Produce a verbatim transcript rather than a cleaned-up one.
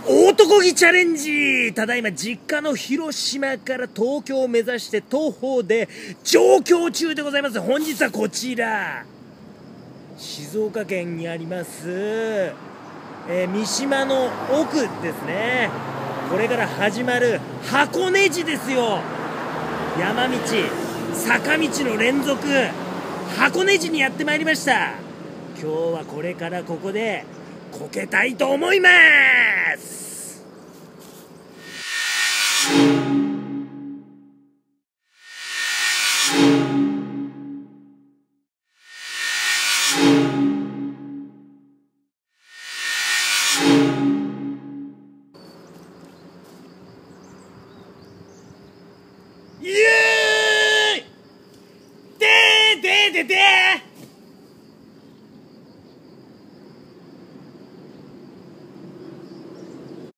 男気チャレンジ。ただいま実家の広島から東京を目指して徒歩で上京中でございます。本日はこちら静岡県にあります、えー、三島の奥ですね。これから始まる箱根路ですよ。山道坂道の連続箱根路にやってまいりました。今日はこれからここでこけたいと思います。